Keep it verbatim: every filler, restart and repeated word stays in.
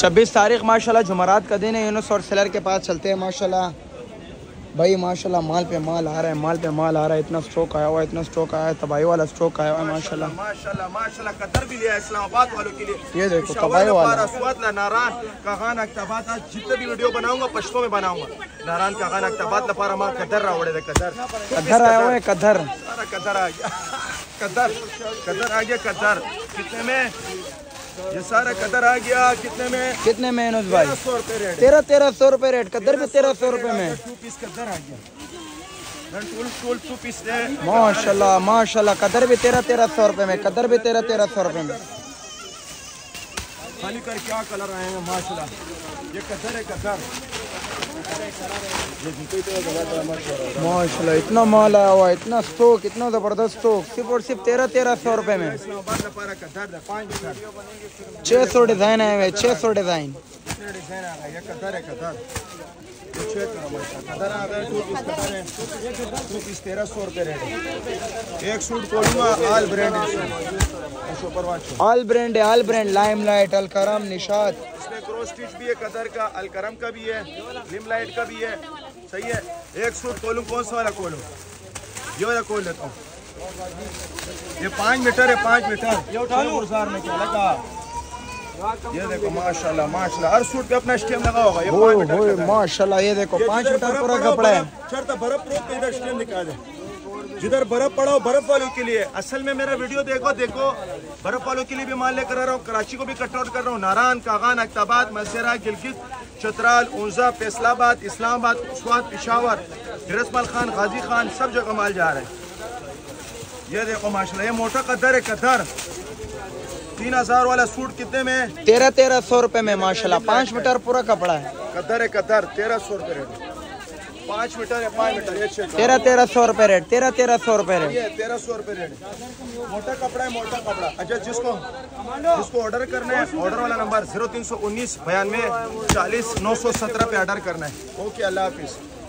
छब्बीस तारीख माशाल्लाह जुमरात का दिन है। यूनुस और सेलर के पास चलते हैं माशाल्लाह। भाई माशाल्लाह माल पे माल आ रहा है, माल पे माल आ रहा है। इतना स्टॉक आया हुआ है, इतना स्टॉक आया है, तबाही वाला स्टॉक आया हुआ है माशाल्लाह माशाल्लाह माशाल्लाह। कतर भी लिया इस्लामाबाद वालों के लिए। ये देखो तबाही वाला नारान कागान अख्ताबाद आज जितने भी वीडियो बनाऊंगा पश्तो में बनाऊंगा। नारान कागान अख्ताबाद लपारा मां कदर रावड़े दे कदर कदर आया हुआ है, कदर सारा कदर आ गया। कदर कदर आ गया। कदर कितने में? ये सारा कदर आ गया कितने में? कितने में यूनुस भाई? सौ रुपए रेट। तेरह तेरह सौ रुपए रेट। कदर भी तेरह सौ रुपए में। टू पीस कदर आ गया। टूल टूल टू पीस है माशाल्लाह माशाल्लाह। कदर भी तेरह तेरह सौ रुपए में। कदर भी तेरह तेरह सौ रुपए में। खाली कर क्या कलर आए हैं माशाल्लाह। ये कदर है कदर माशाल्लाह। इतना माल आया हुआ है, इतना स्टॉक, इतना जबरदस्त स्टॉक। सिर्फ और सिर्फ तेरह तेरह सौ रुपए में। छह सौ डिजाइन आए हुए, छह सौ डिजाइन। डिजाइन आ गया। ये कदर है कदर कदर आ गया। टू पीस कदर है। टू पीस तेरह सौ रुपए रेट। एक सूट कोलूंगा आल ब्रांड। आल ब्रांड है, all brand. Limelight, Alkaram, Nishat. इसमें क्रॉस स्टिच भी है कदर का, अलकरम का भी है, लिम लाइट का भी है। सही है। एक सूट खोलूं कौन सा वाला खोलूं? ये वाला खोल लेता हूँ। ये पाँच मीटर है, पाँच मीटर। ये उठा लूं गुजार में क्या लगा? ये देखो माशाल्लाह माशाल्लाह। हर सूट पे अपना स्टेम लगा होगा। ये पाँच मीटर का माशाल्लाह। ये देखो पाँच मीटर पूरा कपड़ा है। चढ़ता बर्फ प्रूफ पे इधर स्टेम निकाले। जिधर बर्फ पड़ा हो बर्फ वालों के लिए। असल में मेरा वीडियो देखो देखो बर्फ वालों के लिए भी माल लेकर आ रहा हूँ। कराची को भी कट आउट कर रहा हूँ। नारान, कागान, अख्ताबाद, मसेरा, गिलगित, चतराल, ऊंजा, फैसलाबाद, इस्लामाबाद, स्वात, पिशावर, हिरसमल खान, गाजी खान, सब जगह माल जा रहा है। ये देखो माशाल्लाह। ये मोटा कदर है कदर। तीन हजार वाला सूट कितने में? तेरह तेरह सौ रुपए में माशाल्लाह। पाँच मीटर पूरा कपड़ा है। कदर है कदर। तेरह सौ रुपए रेट। पाँच मीटर है, पाँच मीटर। ये तेरह तेरह सौ रुपए रेट। तेरह तेरह सौ रुपए रेट। ये तेरह सौ रुपए रेट। मोटा कपड़ा है, मोटा कपड़ा। अच्छा जिसको जिसको ऑर्डर करना है ऑर्डर वाला नंबर जीरो तीन सौ उन्नीस बयानवे चालीस नौ सौ सत्रह पे ऑर्डर करना है। ओके अल्लाह हाफिज।